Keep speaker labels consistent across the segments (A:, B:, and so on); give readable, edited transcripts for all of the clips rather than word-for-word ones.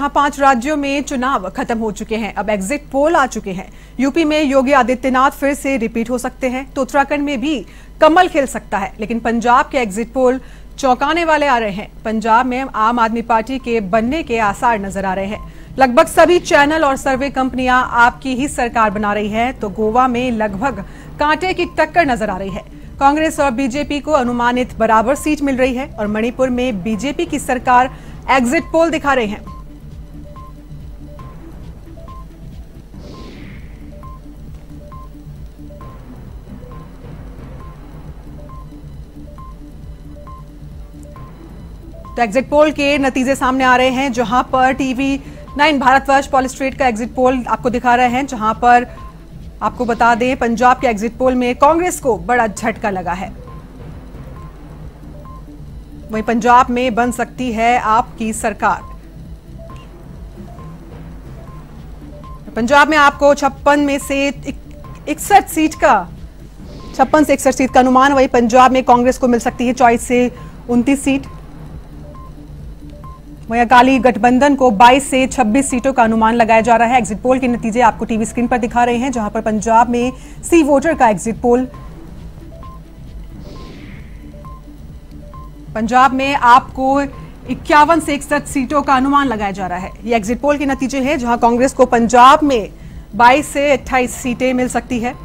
A: जहां 5 राज्यों में चुनाव खत्म हो चुके हैं, अब एग्जिट पोल आ चुके हैं। यूपी में योगी आदित्यनाथ फिर से रिपीट हो सकते हैं, तो उत्तराखंड में भी कमल खिल सकता है। लेकिन पंजाब के एग्जिट पोल चौंकाने वाले आ रहे हैं। पंजाब में आम आदमी पार्टी के बनने के आसार नजर आ रहे हैं। लगभग सभी चैनल और सर्वे कंपनियां आपकी ही सरकार बना रही है, तो गोवा में लगभग कांटे की टक्कर नजर आ रही है। कांग्रेस और बीजेपी को अनुमानित बराबर सीट मिल रही है और मणिपुर में बीजेपी की सरकार एग्जिट पोल दिखा रहे हैं। तो एग्जिट पोल के नतीजे सामने आ रहे हैं, जहां पर TV9 भारतवर्ष पॉलिस्ट्रेट का एग्जिट पोल आपको दिखा रहे हैं, जहां पर आपको बता दें पंजाब के एग्जिट पोल में कांग्रेस को बड़ा झटका लगा है। वहीं पंजाब में बन सकती है आपकी सरकार। पंजाब में आपको 56 से 61 सीट का 61 सीट का अनुमान। वहीं पंजाब में कांग्रेस को मिल सकती है 24 से 29 सीट। वहीं अकाली गठबंधन को 22 से 26 सीटों का अनुमान लगाया जा रहा है। एग्जिट पोल के नतीजे आपको टीवी स्क्रीन पर दिखा रहे हैं, जहां पर पंजाब में सी वोटर का एग्जिट पोल। पंजाब में आपको 51 से 61 सीटों का अनुमान लगाया जा रहा है। ये एग्जिट पोल के नतीजे हैं, जहां कांग्रेस को पंजाब में 22 से 28 सीटें मिल सकती है।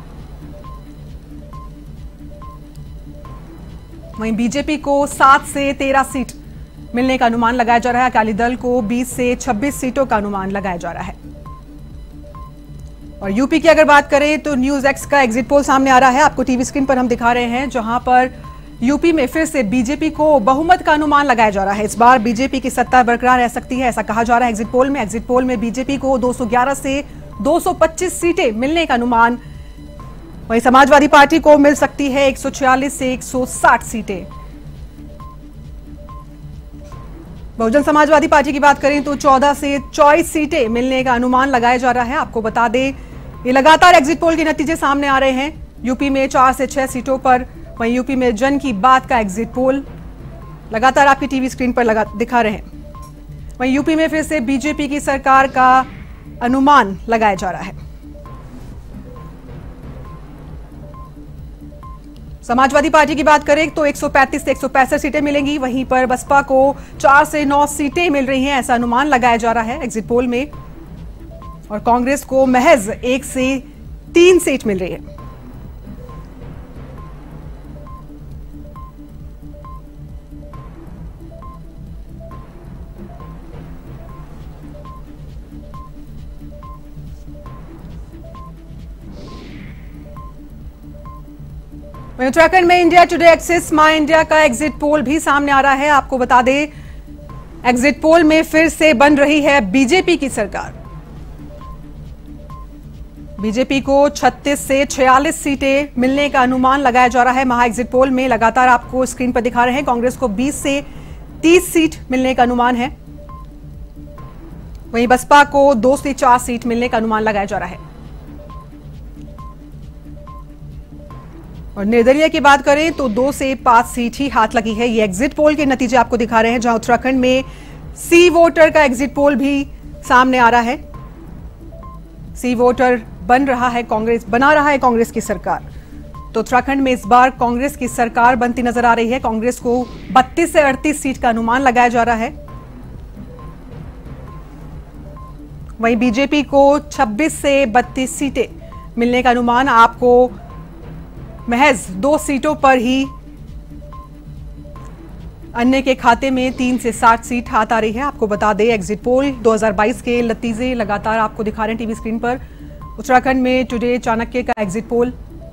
A: वहीं बीजेपी को 7 से 13 सीट मिलने का अनुमान लगाया जा रहा है। अकाली दल को 20 से 26 सीटों का अनुमान लगाया जा रहा है। और यूपी की अगर बात करें तो न्यूज एक्स का एग्जिट पोल सामने आ रहा है, आपको टीवी स्क्रीन पर हम दिखा रहे हैं, जहां पर यूपी में फिर से बीजेपी को बहुमत का अनुमान लगाया जा रहा है। इस बार बीजेपी की सत्ता बरकरार रह सकती है, ऐसा कहा जा रहा है एग्जिट पोल में। एग्जिट पोल में बीजेपी को 211 से 225 सीटें मिलने का अनुमान। वहीं समाजवादी पार्टी को मिल सकती है 146 से 160 सीटें। बहुजन समाजवादी पार्टी की बात करें तो 14 से 24 सीटें मिलने का अनुमान लगाया जा रहा है। आपको बता दें ये लगातार एग्जिट पोल के नतीजे सामने आ रहे हैं। यूपी में 4 से 6 सीटों पर, वहीं यूपी में जन की बात का एग्जिट पोल लगातार आपकी टीवी स्क्रीन पर दिखा रहे हैं। वहीं यूपी में फिर से बीजेपी की सरकार का अनुमान लगाया जा रहा है। समाजवादी पार्टी की बात करें तो 135 से 165 सीटें मिलेंगी। वहीं पर बसपा को 4 से 9 सीटें मिल रही हैं, ऐसा अनुमान लगाया जा रहा है एग्जिट पोल में। और कांग्रेस को महज 1 से 3 सीट मिल रही है। उत्तराखंड में India Today Axis My India का एग्जिट पोल भी सामने आ रहा है। आपको बता दें एग्जिट पोल में फिर से बन रही है बीजेपी की सरकार। बीजेपी को 36 से 46 सीटें मिलने का अनुमान लगाया जा रहा है। महा एग्जिट पोल में लगातार आपको स्क्रीन पर दिखा रहे हैं, कांग्रेस को 20 से 30 सीट मिलने का अनुमान है। वहीं बसपा को 2 से 4 सीट मिलने का अनुमान लगाया जा रहा है। और निर्दलीय की बात करें तो 2 से 5 सीट ही हाथ लगी है। ये एग्जिट पोल के नतीजे आपको दिखा रहे हैं, जहां उत्तराखंड में सी वोटर का एग्जिट पोल भी सामने आ रहा है। सी वोटर बना रहा है कांग्रेस की सरकार। तो उत्तराखंड में इस बार कांग्रेस की सरकार बनती नजर आ रही है। कांग्रेस को 32 से 38 सीट का अनुमान लगाया जा रहा है। वहीं बीजेपी को 26 से 32 सीटें मिलने का अनुमान। आपको महज 2 सीटों पर ही अन्य के खाते में 3 से 60 सीट हाथ आ रही है। आपको बता दें एग्जिट पोल 2022 के नतीजे लगातार आपको दिखा रहे हैं टीवी स्क्रीन पर। उत्तराखंड में टुडे चाणक्य का एग्जिट पोल।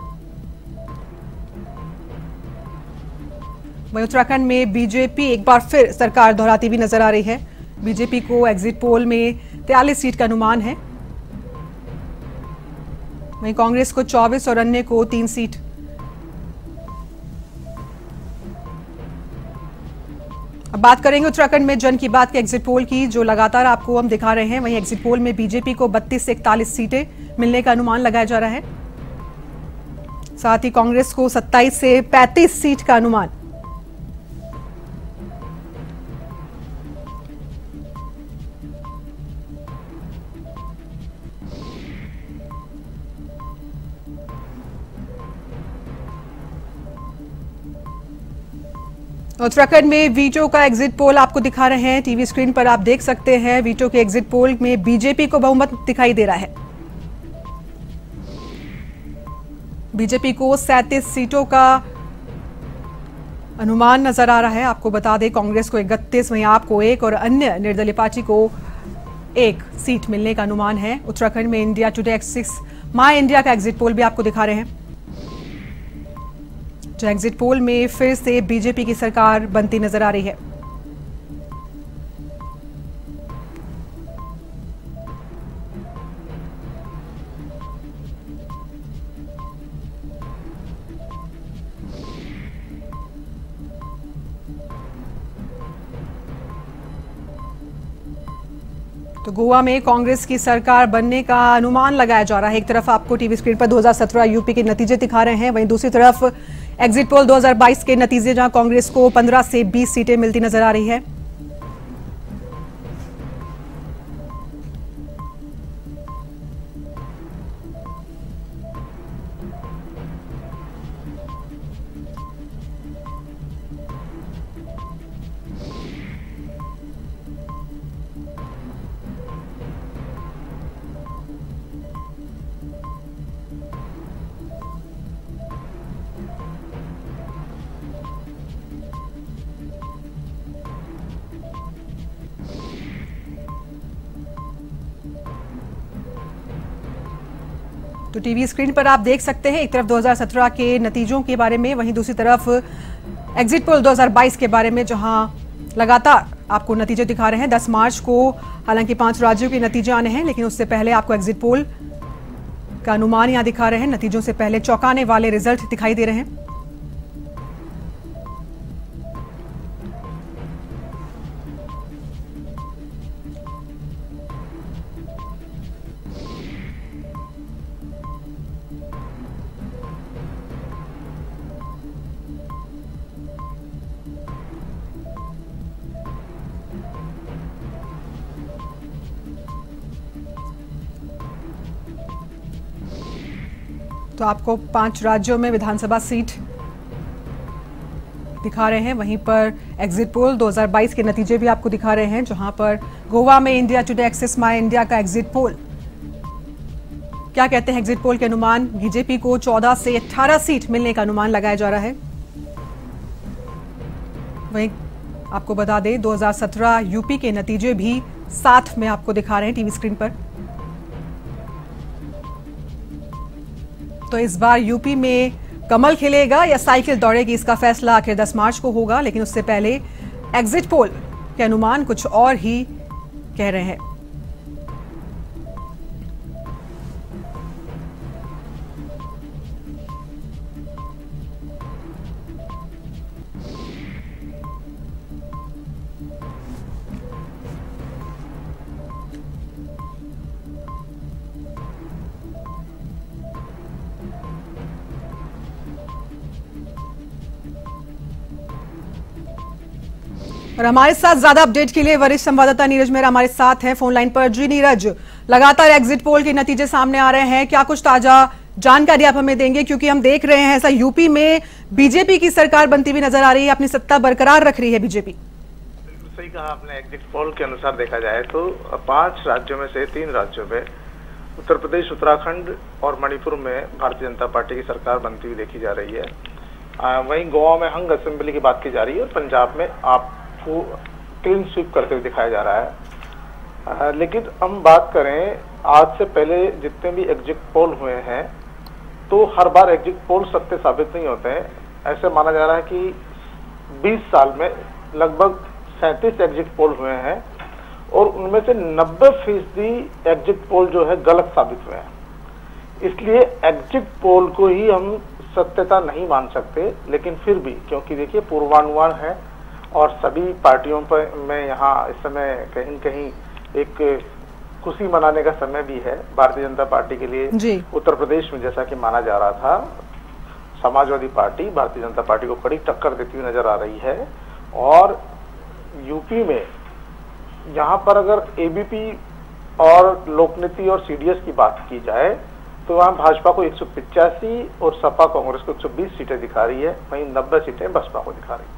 A: वहीं उत्तराखंड में बीजेपी एक बार फिर सरकार दोहराती हुई नजर आ रही है। बीजेपी को एग्जिट पोल में 43 सीट का अनुमान है। वहीं कांग्रेस को 24 और अन्य को 3 सीट। अब बात करेंगे उत्तराखंड में जन की बात के एग्जिट पोल की, जो लगातार आपको हम दिखा रहे हैं। वहीं एग्जिट पोल में बीजेपी को 32 से 41 सीटें मिलने का अनुमान लगाया जा रहा है। साथ ही कांग्रेस को 27 से 35 सीट का अनुमान। उत्तराखंड में वीटो का एग्जिट पोल आपको दिखा रहे हैं, टीवी स्क्रीन पर आप देख सकते हैं। वीटो के एग्जिट पोल में बीजेपी को बहुमत दिखाई दे रहा है। बीजेपी को 37 सीटों का अनुमान नजर आ रहा है। आपको बता दें, कांग्रेस को 31, वहीं आपको 1 और अन्य निर्दलीय पार्टी को 1 सीट मिलने का अनुमान है। उत्तराखंड में India Today Axis My India का एग्जिट पोल भी आपको दिखा रहे हैं, जो एग्जिट पोल में फिर से बीजेपी की सरकार बनती नजर आ रही है। तो गोवा में कांग्रेस की सरकार बनने का अनुमान लगाया जा रहा है। एक तरफ आपको टीवी स्क्रीन पर 2017 यूपी के नतीजे दिखा रहे हैं, वहीं दूसरी तरफ एग्जिट पोल 2022 के नतीजे, जहां कांग्रेस को 15 से 20 सीटें मिलती नजर आ रही है। तो टीवी स्क्रीन पर आप देख सकते हैं, एक तरफ 2017 के नतीजों के बारे में, वहीं दूसरी तरफ एग्जिट पोल 2022 के बारे में, जहां लगातार आपको नतीजे दिखा रहे हैं। 10 मार्च को हालांकि 5 राज्यों के नतीजे आने हैं, लेकिन उससे पहले आपको एग्जिट पोल का अनुमान यहां दिखा रहे हैं। नतीजों से पहले चौंकाने वाले रिजल्ट दिखाई दे रहे हैं। तो आपको 5 राज्यों में विधानसभा सीट दिखा रहे हैं, वहीं पर एग्जिट पोल 2022 के नतीजे भी आपको दिखा रहे हैं, जहां पर गोवा में India Today Axis My India का एग्जिट पोल क्या कहते हैं। एग्जिट पोल के अनुमान, बीजेपी को 14 से 18 सीट मिलने का अनुमान लगाया जा रहा है। वहीं आपको बता दें, 2017 यूपी के नतीजे भी साथ में आपको दिखा रहे हैं टीवी स्क्रीन पर। तो इस बार यूपी में कमल खिलेगा या साइकिल दौड़ेगी, इसका फैसला आखिर 10 मार्च को होगा, लेकिन उससे पहले एग्जिट पोल के अनुमान कुछ और ही कह रहे हैं। और हमारे साथ ज्यादा अपडेट के लिए वरिष्ठ संवाददाता नीरज मेहरा हमारे साथ हैं फोन लाइन पर। जी नीरज, लगातार एग्जिट पोल के नतीजे सामने आ रहे हैं, क्या कुछ ताजा जानकारी आप हमें देंगे? क्योंकि हम देख रहे हैं ऐसा यूपी में बीजेपी की सरकार बनती हुई नजर आ रही है, अपनी सत्ता बरकरार रख रही है बीजेपी।
B: बिल्कुल सही कहा आपने। एग्जिट पोल के अनुसार देखा जाए तो 5 राज्यों में से 3 राज्यों में, उत्तर प्रदेश, उत्तराखंड और मणिपुर में भारतीय जनता पार्टी की सरकार बनती हुई देखी जा रही है। वहीं गोवा में हंग असेंबली की बात की जा रही है और पंजाब में आपको क्लीन स्वीप करते हुए दिखाया जा रहा है। लेकिन हम बात करें, आज से पहले जितने भी एग्जिट पोल हुए हैं, तो हर बार एग्जिट पोल सत्य साबित नहीं होते हैं। ऐसे माना जा रहा है कि 20 साल में लगभग 37 एग्जिट पोल हुए हैं और उनमें से 90% एग्जिट पोल जो है गलत साबित हुए हैं। इसलिए एग्जिट पोल को ही हम सत्यता नहीं मान सकते, लेकिन फिर भी क्योंकि देखिए पूर्वानुमान है और सभी पार्टियों पर में यहाँ इस समय कहीं न कहीं एक खुशी मनाने का समय भी है भारतीय जनता पार्टी के लिए। उत्तर प्रदेश में जैसा कि माना जा रहा था, समाजवादी पार्टी भारतीय जनता पार्टी को कड़ी टक्कर देती हुई नजर आ रही है। और यूपी में यहाँ पर अगर एबीपी और लोकनीति और सीडीएस की बात की जाए तो वहाँ भाजपा को 185 और सपा कांग्रेस को 120 सीटें दिखा रही है, वहीं 90 सीटें बसपा को दिखा रही है।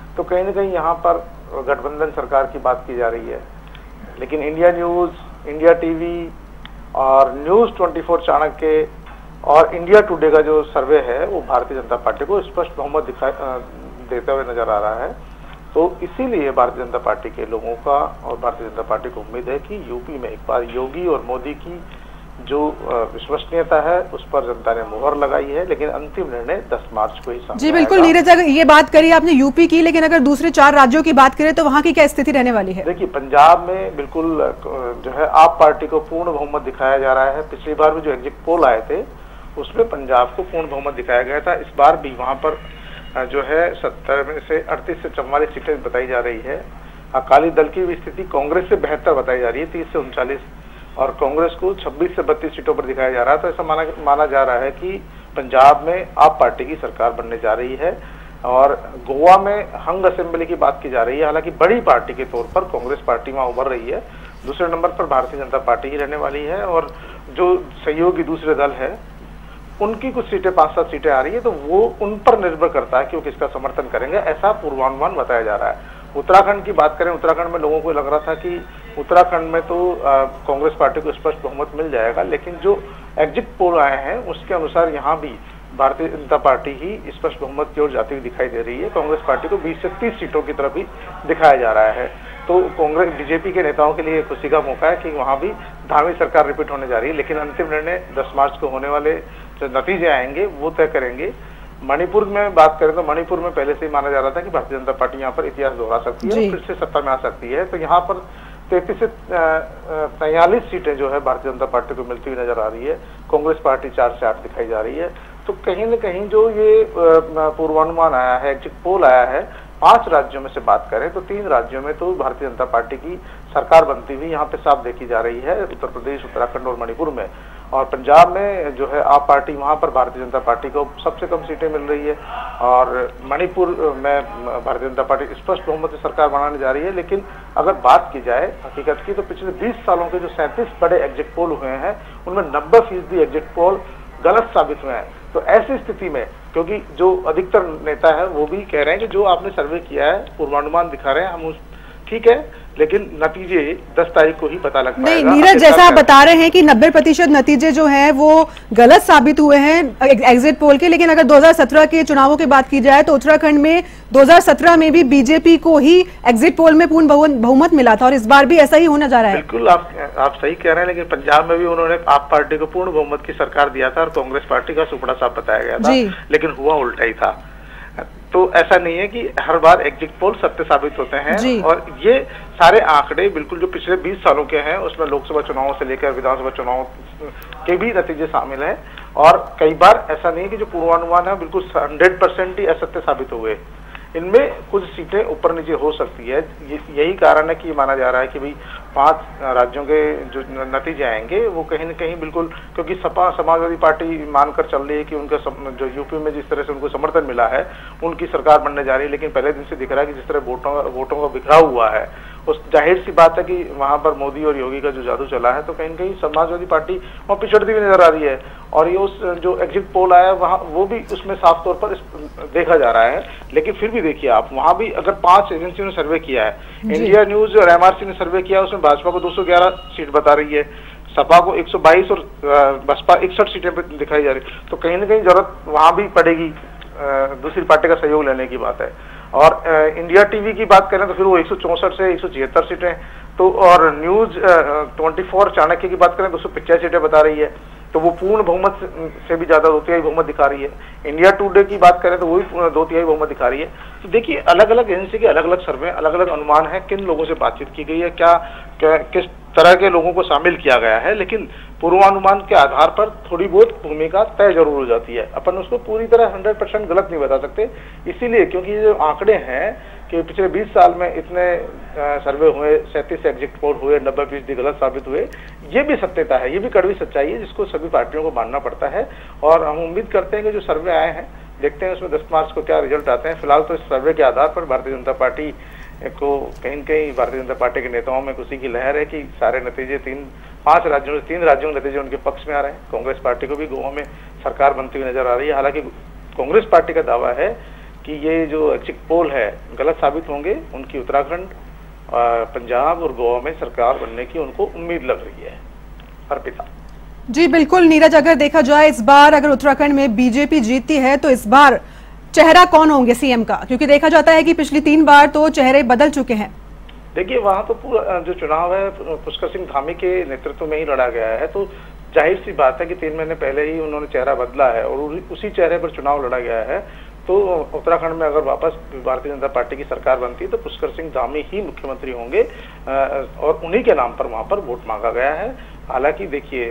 B: तो कहीं ना कहीं यहाँ पर गठबंधन सरकार की बात की जा रही है। लेकिन इंडिया न्यूज, इंडिया टीवी और न्यूज 24 चाणक्य और इंडिया टुडे का जो सर्वे है वो भारतीय जनता पार्टी को स्पष्ट बहुमत देते हुए नजर आ रहा है। तो इसीलिए भारतीय जनता पार्टी के लोगों का और भारतीय जनता पार्टी को उम्मीद है कि यूपी में एक बार योगी और मोदी की जो विश्वसनीयता है उस पर जनता ने मुहर लगाई है। लेकिन अंतिम निर्णय 10 मार्च को ही सामने
A: जी बिल्कुल नीरज, अगर ये बात करी आपने यूपी की, लेकिन अगर दूसरे 4 राज्यों की बात करें तो वहां की क्या स्थिति रहने वाली है?
B: देखिए, पंजाब में बिल्कुल जो है आप पार्टी को पूर्ण बहुमत दिखाया जा रहा है। पिछली बार भी जो एग्जिट पोल आए थे उसमें पंजाब को पूर्ण बहुमत दिखाया गया था। इस बार भी वहां पर जो है 70 में से 38 से 44 सीटें बताई जा रही है। अकाली दल की भी स्थिति कांग्रेस से बेहतर बताई जा रही है, 30 से 39, और कांग्रेस को 26 से 32 सीटों पर दिखाया जा रहा है। तो ऐसा माना जा रहा है कि पंजाब में आप पार्टी की सरकार बनने जा रही है। और गोवा में हंग असेंबली की बात की जा रही है। हालांकि बड़ी पार्टी के तौर पर कांग्रेस पार्टी वहां उभर रही है। दूसरे नंबर पर भारतीय जनता पार्टी ही रहने वाली है, और जो सहयोगी दूसरे दल है उनकी कुछ सीटें 5-7 सीटें आ रही है। तो वो उन पर निर्भर करता है कि वो किसका समर्थन करेंगे, ऐसा पूर्वानुमान बताया जा रहा है। उत्तराखंड की बात करें, उत्तराखंड में लोगों को लग रहा था कि उत्तराखंड में तो कांग्रेस पार्टी को स्पष्ट बहुमत मिल जाएगा, लेकिन जो एग्जिट पोल आए हैं उसके अनुसार यहाँ भी भारतीय जनता पार्टी ही स्पष्ट बहुमत की ओर जाती हुई दिखाई दे रही है। कांग्रेस पार्टी को 20 से 30 सीटों की तरफ ही दिखाया जा रहा है। तो कांग्रेस बीजेपी के नेताओं के लिए खुशी का मौका है कि वहां भी धामी सरकार रिपीट होने जा रही है। लेकिन अंतिम निर्णय 10 मार्च को होने वाले जो नतीजे आएंगे वो तय करेंगे। मणिपुर में बात करें तो मणिपुर में पहले से ही माना जा रहा था कि भारतीय जनता पार्टी यहाँ पर इतिहास दोहरा सकती है, फिर से सत्ता में आ सकती है। तो यहाँ पर 33 से 43 सीटें जो है भारतीय जनता पार्टी को मिलती हुई नजर आ रही है। कांग्रेस पार्टी 4 से 8 दिखाई जा रही है। तो कहीं न कहीं जो ये पूर्वानुमान आया है, एग्जिट पोल आया है, 5 राज्यों में से बात करें तो 3 राज्यों में तो भारतीय जनता पार्टी की सरकार बनती हुई यहाँ पे साफ देखी जा रही है, उत्तर प्रदेश, उत्तराखंड और मणिपुर में। और पंजाब में जो है आप पार्टी, वहां पर भारतीय जनता पार्टी को सबसे कम सीटें मिल रही है। और मणिपुर में भारतीय जनता पार्टी स्पष्ट बहुमत से सरकार बनाने जा रही है। लेकिन अगर बात की जाए हकीकत की तो पिछले 20 सालों के जो 37 बड़े एग्जिट पोल हुए हैं उनमें 90% एग्जिट पोल गलत साबित हुए हैं। तो ऐसी स्थिति में, क्योंकि जो अधिकतर नेता है वो भी कह रहे हैं कि जो आपने सर्वे किया है, पूर्वानुमान दिखा रहे हैं, हम ठीक है, लेकिन नतीजे 10 तारीख को ही पता लग पाएगा।
A: नहीं नीरज, जैसा आप बता रहे हैं कि 90% नतीजे जो हैं वो गलत साबित हुए हैं एग्जिट पोल के, लेकिन अगर 2017 के चुनावों की बात की जाए तो उत्तराखंड में 2017 में भी बीजेपी को ही एग्जिट पोल में पूर्ण बहुमत मिला था, और इस बार भी ऐसा ही होने जा रहा है।
B: बिल्कुल आप सही कह रहे हैं, लेकिन पंजाब में भी उन्होंने आप पार्टी को पूर्ण बहुमत की सरकार दिया था और कांग्रेस पार्टी का सुपड़ा साफ बताया गया था, लेकिन हुआ उल्टा ही था। तो ऐसा नहीं है कि हर बार एग्जिट पोल सत्य साबित होते हैं। और ये सारे आंकड़े बिल्कुल जो पिछले 20 सालों के हैं उसमें लोकसभा चुनावों से लेकर विधानसभा चुनाव के भी नतीजे शामिल हैं। और कई बार ऐसा नहीं है कि जो पूर्वानुमान है बिल्कुल 100% ही असत्य साबित हुए। इनमें कुछ सीटें ऊपर नीचे हो सकती है। यही कारण है कि ये माना जा रहा है कि भाई 5 राज्यों के जो नतीजे आएंगे वो कहीं न कहीं बिल्कुल, क्योंकि सपा समाजवादी पार्टी मानकर चल रही है कि उनका जो यूपी में जिस तरह से उनको समर्थन मिला है उनकी सरकार बनने जा रही है। लेकिन पहले दिन से दिख रहा है कि जिस तरह वोटों का बिखराव हुआ है, उस जाहिर सी बात है कि वहां पर मोदी और योगी का जो जादू चला है, तो कहीं न कहीं समाजवादी पार्टी वहाँ पिछड़ती हुई नजर आ रही है। और ये उस जो एग्जिट पोल आया वहाँ वो भी उसमें साफ तौर पर देखा जा रहा है। लेकिन फिर भी देखिए आप, वहां भी अगर 5 एजेंसियों ने सर्वे किया है, इंडिया न्यूज और MRC ने सर्वे किया, उसमें भाजपा को 211 सीट बता रही है, सपा को 122 और बसपा 61 सीटें दिखाई जा रही है। तो कहीं ना कहीं जरूरत वहां भी पड़ेगी दूसरी पार्टी का सहयोग लेने की बात है। और इंडिया टीवी की बात करें तो फिर वो 164 से 176 सीटें, तो और न्यूज 24 चाणक्य की बात करें तो 285 सीटें बता रही है। तो वो पूर्ण बहुमत से भी ज्यादा 2/3 बहुमत दिखा रही है। इंडिया टुडे की बात करें तो वो भी 2/3 बहुमत दिखा रही है। तो देखिए अलग अलग एजेंसी के अलग अलग सर्वे, अलग अलग अनुमान है, किन लोगों से बातचीत की गई है, क्या किस तरह के लोगों को शामिल किया गया है। लेकिन पूर्वानुमान के आधार पर थोड़ी बहुत भूमिका तय जरूर हो जाती है। अपन उसको पूरी तरह 100% गलत नहीं बता सकते, इसीलिए क्योंकि ये जो आंकड़े हैं कि पिछले 20 साल में इतने सर्वे हुए, 37 एग्जिट पोल हुए, 90% गलत साबित हुए, ये भी सत्यता है, ये भी कड़वी सच्चाई है जिसको सभी पार्टियों को मानना पड़ता है। और हम उम्मीद करते हैं कि जो सर्वे आए हैं, देखते हैं उसमें 10 मार्च को क्या रिजल्ट आते हैं। फिलहाल तो इस सर्वे के आधार पर भारतीय जनता पार्टी को कहीं न कहीं भारतीय जनता पार्टी के नेताओं में खुशी की लहर है कि सारे नतीजे 3 राज्यों के नतीजे उनके पक्ष में आ रहे हैं। कांग्रेस पार्टी को भी गोवा में सरकार बनती हुई नजर आ रही है। हालांकि कांग्रेस पार्टी का दावा है कि ये जो एग्जिट पोल है गलत साबित होंगे। उनकी उत्तराखंड, पंजाब और गोवा में सरकार बनने की उनको उम्मीद लग रही है। अर्पिता
A: जी बिल्कुल नीरज, अगर देखा जाए इस बार अगर उत्तराखंड में बीजेपी जीतती है तो इस बार चेहरा कौन होंगे सीएम का, क्योंकि देखा जाता है कि पिछली 3 बार तो चेहरे बदल चुके हैं।
B: देखिए वहां तो पूरा जो चुनाव है पुष्कर सिंह धामी के नेतृत्व में ही लड़ा गया है, तो जाहिर सी बात है कि 3 महीने पहले ही उन्होंने चेहरा बदला है और उसी चेहरे पर चुनाव लड़ा गया है। तो उत्तराखंड में अगर वापस भारतीय जनता पार्टी की सरकार बनती है तो पुष्कर सिंह धामी ही मुख्यमंत्री होंगे और उन्हीं के नाम पर वहां पर वोट मांगा गया है। हालांकि देखिए,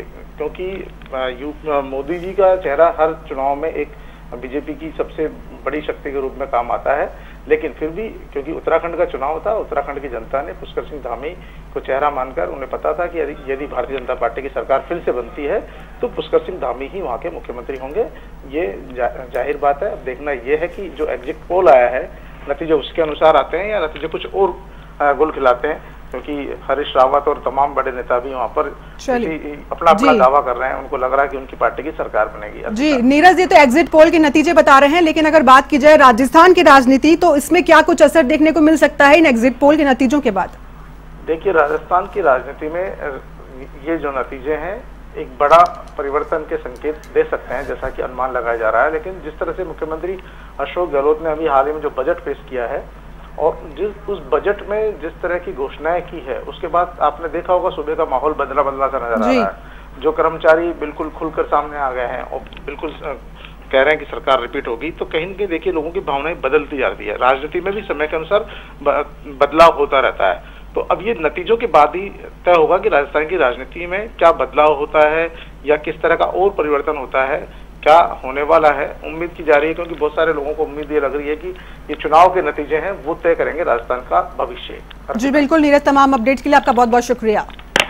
B: क्योंकि मोदी जी का चेहरा हर चुनाव में एक बीजेपी की सबसे बड़ी शक्ति के रूप में काम आता है, लेकिन फिर भी क्योंकि उत्तराखंड का चुनाव था, उत्तराखंड की जनता ने पुष्कर सिंह धामी को चेहरा मानकर, उन्हें पता था कि यदि भारतीय जनता पार्टी की सरकार फिर से बनती है तो पुष्कर सिंह धामी ही वहां के मुख्यमंत्री होंगे। ये जाहिर बात है। अब देखना यह है कि जो एग्जिट पोल आया है नतीजे उसके अनुसार आते हैं या नतीजे कुछ और गुल खिलाते हैं, क्योंकि हरीश रावत और तमाम बड़े नेता भी वहाँ पर अपना दावा कर रहे हैं। उनको लग रहा है कि उनकी पार्टी की सरकार बनेगी।
A: जी नीरज, ये तो एग्जिट पोल के नतीजे बता रहे हैं, लेकिन अगर बात की जाए राजस्थान की राजनीति तो इसमें क्या कुछ असर देखने को मिल सकता है इन एग्जिट पोल के नतीजों के बाद?
B: देखिए, राजस्थान की राजनीति में ये जो नतीजे हैं एक बड़ा परिवर्तन के संकेत दे सकते हैं, जैसा कि अनुमान लगाया जा रहा है। लेकिन जिस तरह से मुख्यमंत्री अशोक गहलोत ने अभी हाल ही में जो बजट पेश किया है और उस बजट में जिस तरह की घोषणाएं की है, उसके बाद आपने देखा होगा सुबह का माहौल बदला सा नजर आ रहा है। जो कर्मचारी बिल्कुल खुलकर सामने आ गए हैं और बिल्कुल कह रहे हैं कि सरकार रिपीट होगी, तो कहीं न कहीं देखिए लोगों की भावनाएं बदलती जा रही है। राजनीति में भी समय के अनुसार बदलाव होता रहता है। तो अब ये नतीजों के बाद ही तय होगा कि राजस्थान की राजनीति में क्या बदलाव होता है या किस तरह का और परिवर्तन होता है, क्या होने वाला है। उम्मीद की जा रही है, क्योंकि बहुत सारे लोगों को उम्मीद ये लग रही है कि ये चुनाव के नतीजे हैं वो तय करेंगे राजस्थान का भविष्य।
A: जी बिल्कुल नीरज, तमाम अपडेट के लिए आपका बहुत बहुत शुक्रिया।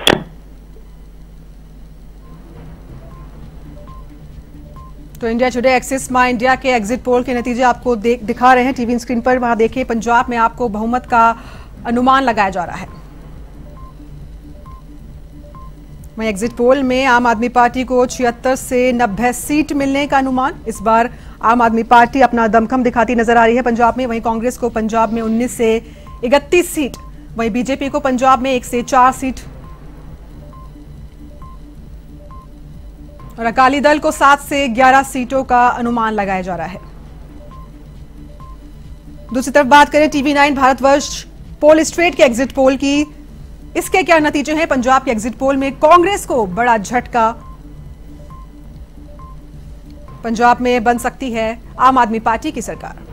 A: तो India Today Axis My India के एग्जिट पोल के नतीजे आपको दिखा रहे हैं टीवी स्क्रीन पर। वहां देखिए पंजाब में आपको बहुमत का अनुमान लगाया जा रहा है। वहीं एग्जिट पोल में आम आदमी पार्टी को 76 से 90 सीट मिलने का अनुमान। इस बार आम आदमी पार्टी अपना दमखम दिखाती नजर आ रही है पंजाब में। वहीं कांग्रेस को पंजाब में 19 से 31 सीट, वहीं बीजेपी को पंजाब में 1 से 4 सीट और अकाली दल को 7 से 11 सीटों का अनुमान लगाया जा रहा है। दूसरी तरफ बात करें TV9 भारतवर्ष पोल स्ट्रेट के एग्जिट पोल की, इसके क्या नतीजे हैं? पंजाब के एग्जिट पोल में कांग्रेस को बड़ा झटका, पंजाब में बन सकती है आम आदमी पार्टी की सरकार।